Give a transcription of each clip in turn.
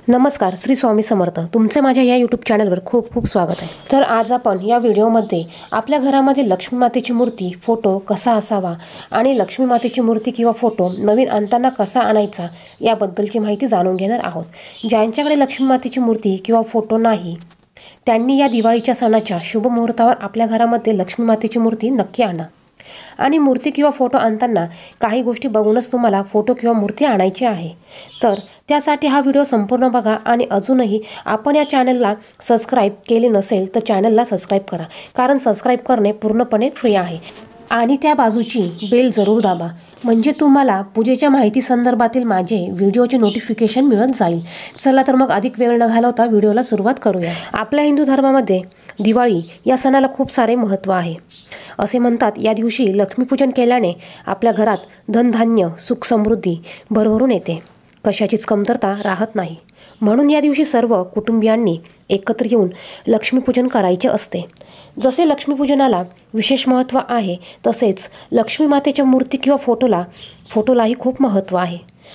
नमस्कार, श्री स्वामी समर्थ. तुमचे माझ्या या यूट्यूब चॅनलवर खूप खूप स्वागत आहे. तर आज आपण या व्हिडिओमध्ये आपल्या घरामध्ये लक्ष्मी मातेची मूर्ती फोटो कसा असावा आणि लक्ष्मी मातेची मूर्ती किंवा फोटो नवीन आणताना कसा आणायचा याबद्दलची माहिती जाणून घेणार आहोत. ज्यांच्याकडे लक्ष्मी मातेची मूर्ती किंवा फोटो नाही त्यांनी या दिवाळीच्या सणाच्या शुभ मुहूर्तावर आपल्या घरामध्ये लक्ष्मी मातेची मूर्ती नक्की आणा. आणि मूर्ती किंवा फोटो आणताना काही गोष्टी बघूनच तुम्हाला फोटो किंवा मूर्ती आणायची आहे. तर त्यासाठी हा व्हिडिओ संपूर्ण बघा आणि अजूनही आपण या चॅनलला सबस्क्राईब केले नसेल तर चॅनलला सबस्क्राईब करा, कारण सबस्क्राईब करणे पूर्णपणे फ्री आहे. आणि त्या बाजूची बेल जरूर दाबा, म्हणजे तुम्हाला पूजेच्या माहिती संदर्भातील माझे व्हिडिओचे नोटिफिकेशन मिळत जाईल. चला तर मग अधिक वेळ न घालवता व्हिडिओला सुरुवात करूया. आपल्या हिंदू धर्मामध्ये दिवाळी या सणाला खूप सारे महत्त्व आहे. असे म्हणतात या दिवशी लक्ष्मीपूजन केल्याने आपल्या घरात धनधान्य सुख समृद्धी भरभरून येते, कशाचीच कमतरता राहत नाही. म्हणून या दिवशी सर्व कुटुंबियांनी एकत्र येऊन लक्ष्मीपूजन करायचे असते. जसे लक्ष्मीपूजनाला विशेष महत्त्व आहे तसेच लक्ष्मी मातेच्या मूर्ती किंवा फोटोलाही खूप महत्त्व आहे.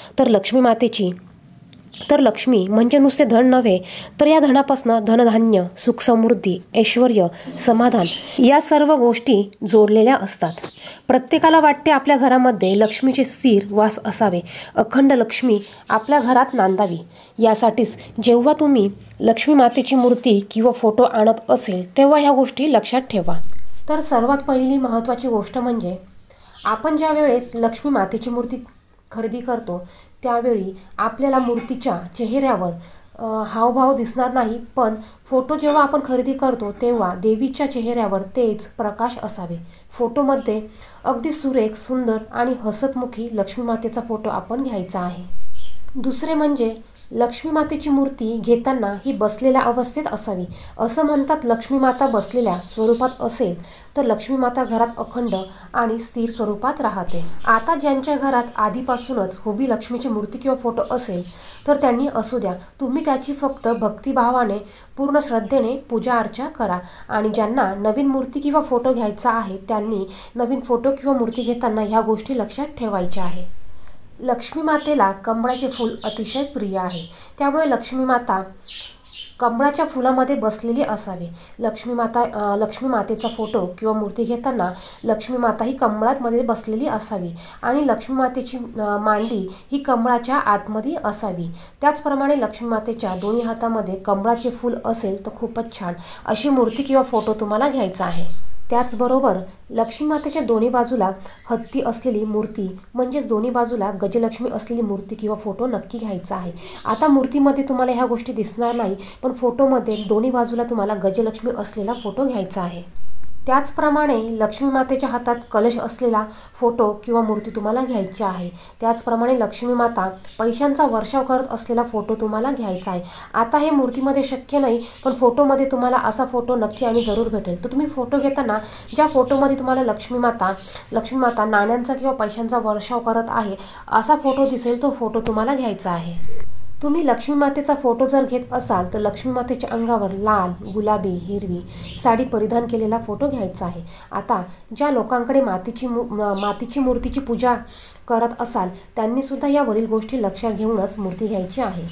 तर लक्ष्मी म्हणजे नुसते धन नव्हे, तर या धनापासून धनधान्य सुख समृद्धी ऐश्वर समाधान या सर्व गोष्टी जोडलेल्या असतात. प्रत्येकाला वाटते आपल्या घरामध्ये लक्ष्मीचे स्थिर वास असावे, अखंड लक्ष्मी आपल्या घरात नांदावी. यासाठीच जेव्हा तुम्ही लक्ष्मी मातेची मूर्ती किंवा फोटो आणत असेल तेव्हा ह्या गोष्टी लक्षात ठेवा. तर सर्वात पहिली महत्त्वाची गोष्ट म्हणजे आपण ज्या वेळेस लक्ष्मी मातेची मूर्ती खरेदी करतो त्यावेळी आपल्याला मूर्तीच्या चेहऱ्यावर हावभाव दिसणार नाही, पण फोटो जेव्हा आपण खरेदी करतो तेव्हा देवीच्या चेहऱ्यावर तेज प्रकाश असावे. फोटोमध्ये अगदी सुरेख सुंदर आणि हसतमुखी लक्ष्मी मातेचा फोटो आपण घ्यायचा आहे. दुसरे म्हणजे लक्ष्मी मातेची मूर्ती घेताना ही बसलेल्या अवस्थेत असावी. असं म्हणतात लक्ष्मी माता बसलेल्या स्वरूपात असेल तर लक्ष्मी माता घरात अखंड आणि स्थिर स्वरूपात राहते. आता ज्यांच्या घरात आधीपासूनच उभी लक्ष्मीची मूर्ती किंवा फोटो असेल तर त्यांनी असू द्या, तुम्ही त्याची फक्त भक्तिभावाने पूर्ण श्रद्धेने पूजा अर्चा करा. आणि ज्यांना नवीन मूर्ती किंवा फोटो घ्यायचा आहे त्यांनी नवीन फोटो किंवा मूर्ती घेताना ह्या गोष्टी लक्षात ठेवायच्या आहे. लक्ष्मी मातेला कमळाचे फूल अतिशय प्रिय आहे, त्यामुळे लक्ष्मी माता कमळाच्या फुलामध्ये बसलेली असावी. लक्ष्मी मातेचा फोटो किंवा मूर्ती घेताना लक्ष्मी माता ही कमळामध्ये बसलेली असावी आणि लक्ष्मी मातेची मांडी ही कमळाच्या आतमध्ये असावी. त्याचप्रमाणे लक्ष्मी मातेच्या दोन्ही हातामध्ये कमळाचे फूल असेल तर खूपच छान अशी मूर्ती किंवा फोटो तुम्हाला घ्यायचा आहे. त्याचबरोबर लक्ष्मी मातेच्या दोन्ही बाजूला हत्ती असलेली मूर्ती म्हणजेच दोन्ही बाजूला गजलक्ष्मी असलेली मूर्ती किंवा फोटो नक्की घ्यायचा आहे. आता मूर्तीमध्ये तुम्हाला ह्या गोष्टी दिसणार नाही, पण फोटोमध्ये दोन्ही बाजूला तुम्हाला गजलक्ष्मी असलेला फोटो घ्यायचा आहे. त्याचप्रमाणे लक्ष्मी मातेच्या हातात कलश असलेला फोटो किंवा मूर्ती तुम्हाला घ्यायची आहे. त्याचप्रमाणे लक्ष्मी माता पैशांचा वर्षाव करत असलेला फोटो तुम्हाला घ्यायचा आहे. आता हे मूर्तीमध्ये शक्य नाही, पण फोटोमध्ये तुम्हाला असा फोटो नक्की आणि जरूर भेटेल. तर तुम्ही फोटो घेताना ज्या फोटोमध्ये तुम्हाला लक्ष्मी माता नाण्यांचा किंवा पैशांचा वर्षाव करत आहे असा फोटो दिसेल तो फोटो तुम्हाला घ्यायचा आहे. तुम्ही लक्ष्मी मातेचा फोटो जर घेत असाल तर लक्ष्मी मातेच्या अंगावर लाल, गुलाबी, हिरवी साडी परिधान केलेला फोटो घ्यायचा आहे. आता ज्या लोकांकडे मातीची मूर्तीची पूजा करत असाल त्यांनी सुद्धा यावरील गोष्टी लक्षात घेऊनच मूर्ती घ्यायची आहे.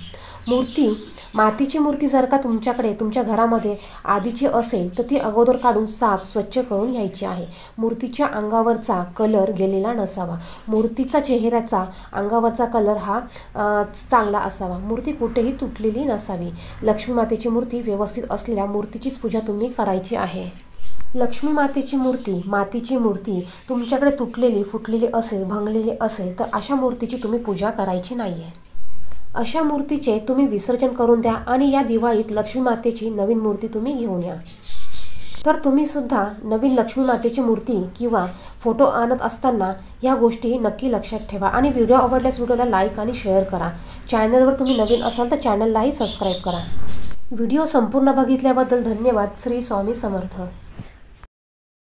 मातीची मूर्ती जर का तुमच्या घरामध्ये आधीची असेल तर ती अगोदर काढून साफ स्वच्छ करून घ्यायची आहे. मूर्तीच्या अंगावरचा कलर गेलेला नसावा. मूर्तीचा चेहऱ्याचा अंगावरचा कलर हा चांगला असावा. मूर्ती कुठेही तुटलेली नसावी. लक्ष्मी मातेची मूर्ती व्यवस्थित असलेल्या मूर्तीचीच पूजा तुम्ही करायची आहे. लक्ष्मी मातेची मूर्ती मातीची मूर्ती तुमच्याकडे तुटलेली फुटलेली असेल, भंगलेली असेल तर अशा मूर्तीची तुम्ही पूजा करायची नाही आहे. अशा मूर्तीचे तुम्ही विसर्जन करून द्या आणि या दिवाळीत लक्ष्मी मातेची नवीन मूर्ती तुम्ही घेऊन या. तर तुम्ही सुद्धा नवीन लक्ष्मी मातेची मूर्ती किंवा फोटो आणत असताना या गोष्टी नक्की लक्षात ठेवा. आणि व्हिडिओ आवडल्यास व्हिडिओला लाईक आणि शेअर करा. चॅनलवर तुम्ही नवीन असाल तर चॅनललाही सबस्क्राईब करा. व्हिडिओ संपूर्ण बघितल्याबद्दल धन्यवाद. श्री स्वामी समर्थ.